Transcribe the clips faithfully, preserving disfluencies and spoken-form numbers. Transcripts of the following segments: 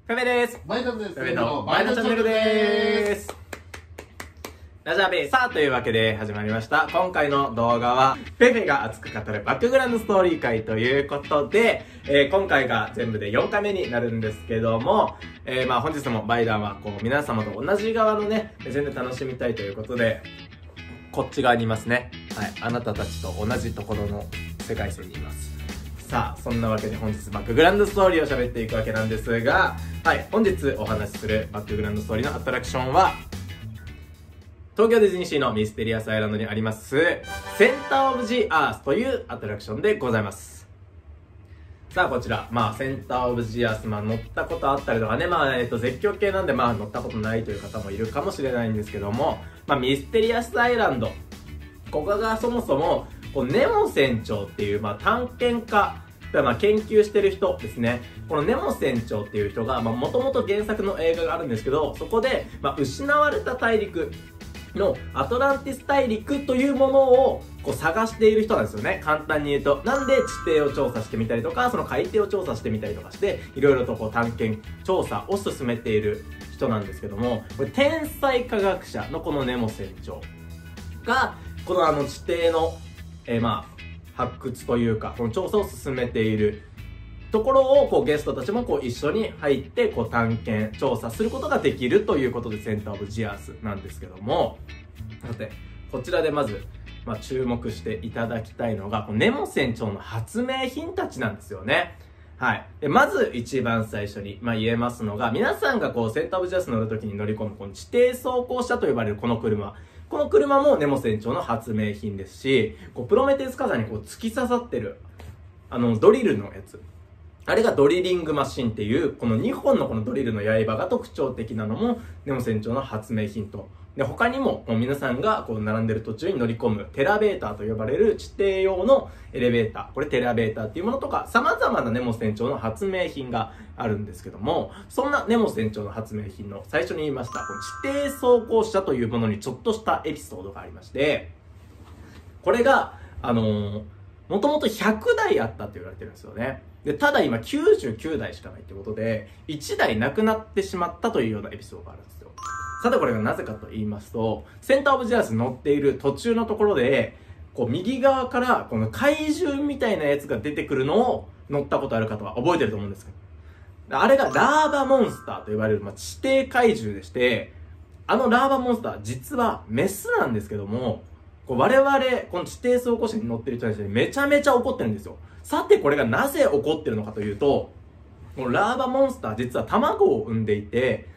フェメです。 バイトです。 フェメのバイトチャンネルです。ラジャーベイさあ、というわけで始まりました。今回の動画は、フェフェが熱く語るバックグラウンドストーリー会ということで、えー、今回が全部でよんかいめになるんですけども、えー、まあ本日もバイダーはこう皆様と同じ側のね、目線で楽しみたいということで、こっち側にいますね。はい。あなたたちと同じところの世界線にいます。さあ、そんなわけで本日バックグラウンドストーリーを喋っていくわけなんですが、はい。本日お話しするバックグラウンドストーリーのアトラクションは、東京ディズニーシーのミステリアスアイランドにあります、センターオブジアースというアトラクションでございます。さあ、こちら、まあ、センターオブジアース、まあ、乗ったことあったりとかね、まあ、えっと、絶叫系なんで、まあ、乗ったことないという方もいるかもしれないんですけども、まあ、ミステリアスアイランド、ここがそもそも、こうネモ船長っていう、まあ、探検家、まあ、研究してる人ですね。このネモ船長っていう人が、まあ、もともと原作の映画があるんですけど、そこで、まあ、失われた大陸のアトランティス大陸というものをこう探している人なんですよね。簡単に言うと。なんで地底を調査してみたりとか、その海底を調査してみたりとかして、いろいろとこう探検、調査を進めている人なんですけども、これ天才科学者のこのネモ船長が、このあの地底の、えー、まあ、発掘というか、この調査を進めているところを、こうゲストたちもこう一緒に入って、こう探検、調査することができるということで、センターオブジアースなんですけども、さて、こちらでまず、まあ、注目していただきたいのが、このネモ船長の発明品たちなんですよね。はい。で、まず一番最初に、まあ、言えますのが、皆さんがこうセンターオブジアース乗るときに乗り込む、この地底走行車と呼ばれるこの車。この車もネモ船長の発明品ですし、こうプロメテウス火山にこう突き刺さってる、あの、ドリルのやつ。あれがドリリングマシンっていう、このにほんのこのドリルの刃が特徴的なのも、ネモ船長の発明品と。で、他にも、もう皆さんがこう並んでる途中に乗り込むテラベーターと呼ばれる地底用のエレベーター。これテラベーターっていうものとか、様々なネモ船長の発明品があるんですけども、そんなネモ船長の発明品の最初に言いました、この地底走行車というものにちょっとしたエピソードがありまして、これが、あのー、もともとひゃくだいあったって言われてるんですよね。で、ただ今きゅうじゅうきゅうだいしかないってことで、いちだいなくなってしまったというようなエピソードがあるんですよ。さてこれがなぜかと言いますと、センターオブジアースに乗っている途中のところで、こう右側からこの怪獣みたいなやつが出てくるのを乗ったことある方は覚えてると思うんですけど、あれがラーバモンスターと呼ばれる、まあ、地底怪獣でして、あのラーバモンスター実はメスなんですけども、こう我々、この地底走行車に乗ってる人たちにめちゃめちゃ怒ってるんですよ。さてこれがなぜ怒ってるのかというと、このラーバモンスター実は卵を産んでいて、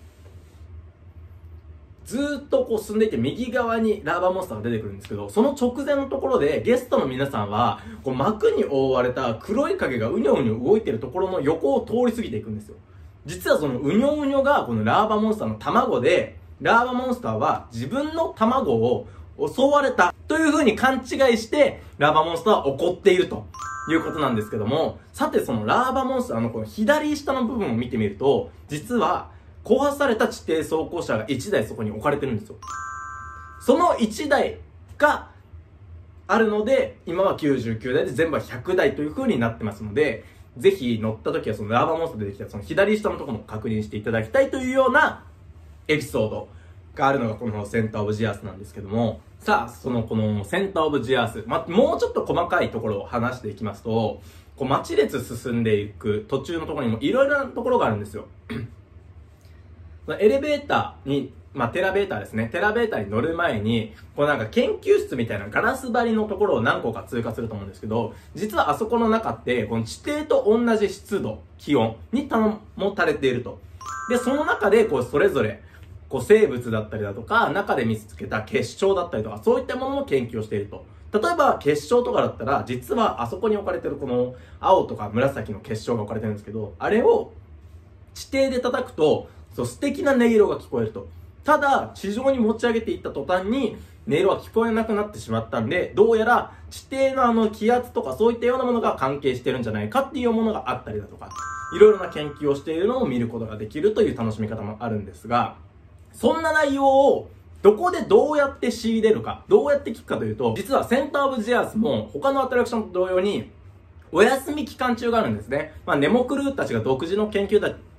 ずーっとこう進んでいて右側にラーバモンスターが出てくるんですけど、その直前のところでゲストの皆さんは、こう膜に覆われた黒い影がうにょうにょ動いてるところの横を通り過ぎていくんですよ。実はそのうにょうにょがこのラーバモンスターの卵で、ラーバモンスターは自分の卵を襲われたという風に勘違いして、ラーバモンスターは怒っているということなんですけども、さてそのラーバモンスターのこの左下の部分を見てみると、実は壊された地底走行車がいちだいそこに置かれてるんですよ。そのいちだいがあるので、今はきゅうじゅうきゅうだいで全部はひゃくだいという風になってますので、ぜひ乗った時はそのラーバモンスター出てきたその左下のところも確認していただきたいというようなエピソードがあるのがこのセンターオブジアースなんですけども、さあ、そのこのセンターオブジアース、ま、もうちょっと細かいところを話していきますと、こう待ち列進んでいく途中のところにもいろいろなところがあるんですよ。エレベーターに、まあ、テラベーターですね。テラベーターに乗る前に、こうなんか研究室みたいなガラス張りのところを何個か通過すると思うんですけど、実はあそこの中って、この地底と同じ湿度、気温に保たれていると。で、その中で、こう、それぞれ、こう、生物だったりだとか、中で見つけた結晶だったりとか、そういったものの研究をしていると。例えば、結晶とかだったら、実はあそこに置かれてるこの、青とか紫の結晶が置かれてるんですけど、あれを、地底で叩くと、そう、素敵な音色が聞こえると。ただ、地上に持ち上げていった途端に、音色が聞こえなくなってしまったんで、どうやら地底のあの気圧とかそういったようなものが関係してるんじゃないかっていうものがあったりだとか、いろいろな研究をしているのを見ることができるという楽しみ方もあるんですが、そんな内容をどこでどうやって仕入れるか、どうやって聞くかというと、実はセンターオブジアースも他のアトラクションと同様に、お休み期間中があるんですね。まあ、ネモクルーたちが独自の研究だ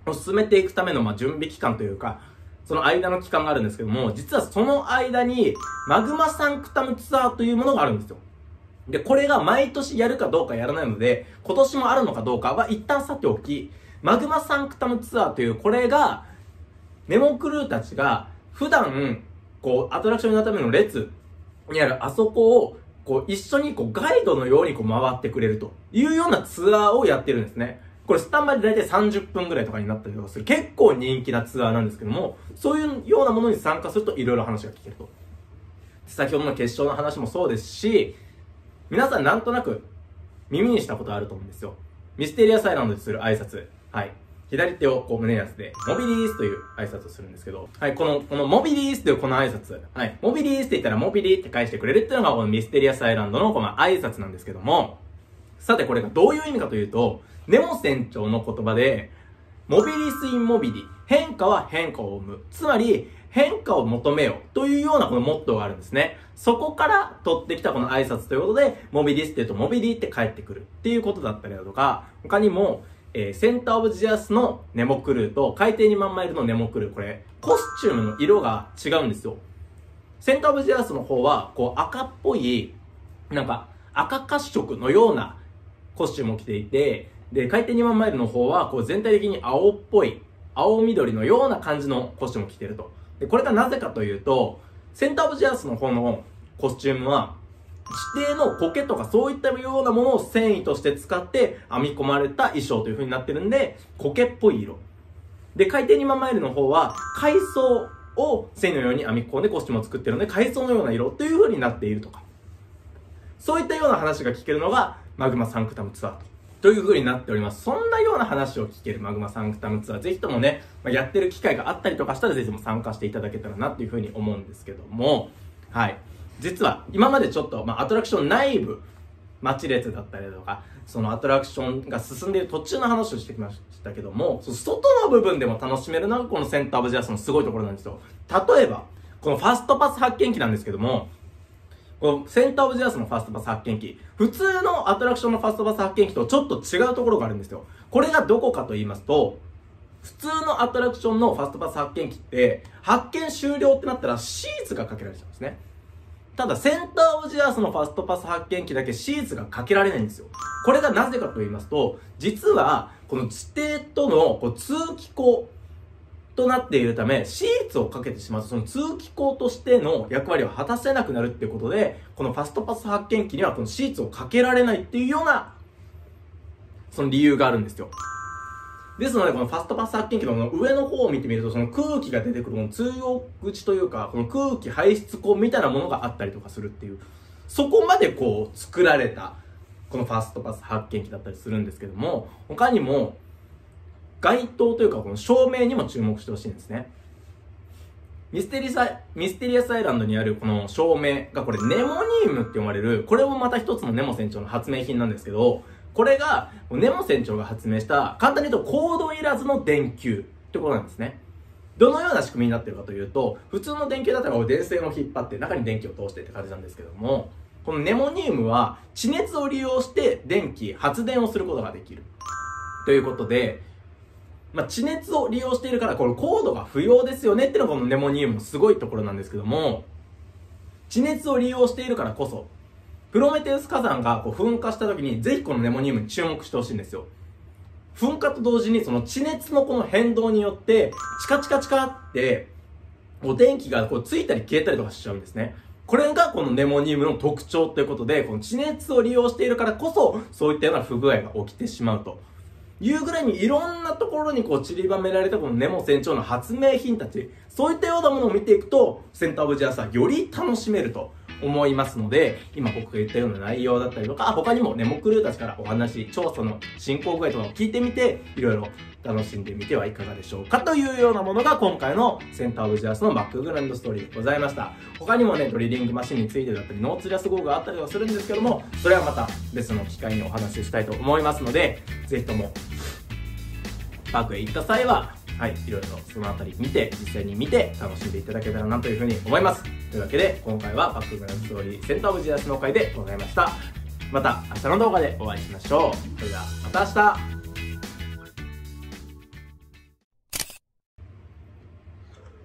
を進めていくための、まあ、準備期間というか、その間の期間があるんですけども、実はその間に、マグマサンクタムツアーというものがあるんですよ。で、これが毎年やるかどうかやらないので、今年もあるのかどうかは一旦さておき、マグマサンクタムツアーという、これが、ネモクルーたちが、普段、こう、アトラクションのための列にあるあそこを、こう、一緒にこう、ガイドのようにこう、回ってくれるというようなツアーをやってるんですね。これスタンバイでだいたいさんじゅっぷんぐらいとかになったりとかする、結構人気なツアーなんですけども、そういうようなものに参加するといろいろ話が聞けると。先ほどの決勝の話もそうですし、皆さんなんとなく耳にしたことあると思うんですよ。ミステリアスアイランドでする挨拶。はい。左手をこう胸に当てて、モビリースという挨拶をするんですけど、はい、この、このモビリースというこの挨拶、はい、モビリースって言ったらモビリーって返してくれるっていうのがこのミステリアスアイランドのこの挨拶なんですけども、さてこれがどういう意味かというと、ネモ船長の言葉で、モビリスインモビリ、変化は変化を生む。つまり、変化を求めようというようなこのモットーがあるんですね。そこから取ってきたこの挨拶ということで、モビリスって言うとモビリって返ってくるっていうことだったりだとか、他にも、えー、センターオブジアスのネモクルーと海底にまんマイルのネモクルー、これ、コスチュームの色が違うんですよ。センターオブジアスの方は、こう赤っぽい、なんか赤褐色のようなコスチュームを着ていて、で、海底にまんマイルの方は、こう全体的に青っぽい、青緑のような感じのコスチュームを着ていると。で、これがなぜかというと、センターオブジアスの方のコスチュームは、指定の苔とかそういったようなものを繊維として使って編み込まれた衣装という風になってるんで、苔っぽい色。で、海底にまんマイルの方は、海藻を繊維のように編み込んでコスチュームを作ってるので、海藻のような色という風になっているとか。そういったような話が聞けるのが、マグマサンクタムツアーと。という風になっております。そんなような話を聞けるマグマサンクタムツアー、ぜひともね、まあ、やってる機会があったりとかしたら、ぜひとも参加していただけたらなっていう風に思うんですけども、はい。実は、今までちょっと、まあ、アトラクション内部、待ち列だったりとか、そのアトラクションが進んでいる途中の話をしてきましたけども、その外の部分でも楽しめるのがこのセンターオブジャスのすごいところなんですよ。例えば、このファストパス発見機なんですけども、このセンターオブジャスのファストパス発見機、普通のアトラクションのファストパス発見機とちょっと違うところがあるんですよ。これがどこかと言いますと、普通のアトラクションのファストパス発見機って、発見終了ってなったらシーツがかけられちゃうんですね。ただ、センターオブジアースのファストパス発見機だけシーツがかけられないんですよ。これがなぜかと言いますと、実は、この地底とのこう通気口となっているため、シーツをかけてしまうと、その通気口としての役割を果たせなくなるっていうことで、このファストパス発見機にはこのシーツをかけられないっていうような、その理由があるんですよ。ですので、このファストパス発見機の上の方を見てみると、その空気が出てくるこの通用口というか、この空気排出口みたいなものがあったりとかするっていう、そこまでこう作られた、このファストパス発見機だったりするんですけども、他にも、街灯というかこの照明にも注目してほしいんですね。ミステリサ、ミステリアスアイランドにあるこの照明がこれネモニウムって呼ばれる、これもまた一つのネモ船長の発明品なんですけど、これが、ネモ船長が発明した、簡単に言うとコードいらずの電球ってことなんですね。どのような仕組みになっているかというと、普通の電球だったら電線を引っ張って中に電気を通してって感じなんですけども、このネモニウムは地熱を利用して電気、発電をすることができる。ということで、まあ、地熱を利用しているから、このコードが不要ですよねっていうのがこのネモニウムのすごいところなんですけども、地熱を利用しているからこそ、プロメテウス火山がこう噴火した時にぜひこのネモニウムに注目してほしいんですよ。噴火と同時にその地熱のこの変動によってチカチカチカってお電気がこうついたり消えたりとかしちゃうんですね。これがこのネモニウムの特徴ということで、この地熱を利用しているからこそそういったような不具合が起きてしまうというぐらいにいろんなところにこう散りばめられたこのネモ船長の発明品たち、そういったようなものを見ていくとセンターオブジアスはより楽しめると思いますので、今僕が言ったような内容だったりとか、他にもネモクルーたちからお話、調査の進行具合とかを聞いてみて、いろいろ楽しんでみてはいかがでしょうかというようなものが今回のセンターオブジアスのバックグラウンドストーリーでございました。他にもね、ドリリングマシンについてだったり、ノーツジャス号があったりはするんですけども、それはまた別の機会にお話ししたいと思いますので、ぜひとも、パークへ行った際は、はい、いろいろそのあたり見て、実際に見て楽しんでいただけたらなというふうに思います。というわけで、今回はバックグラウンドストーリーセンターオブジアスの回でございました。また明日の動画でお会いしましょう。それではまた明日。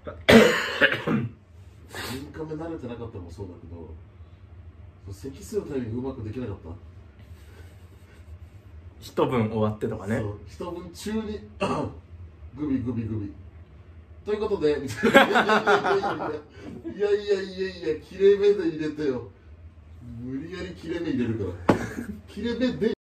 インカメ慣れてなかったのもそうだけど、咳するタイミングうまくできなかった。 一文終わってとかね。 そう一文中にグビグビグビということでみたいな、いやいやいやいやいやいや切れ目で入れてよ、無理やり切れ目入れるから切れ目で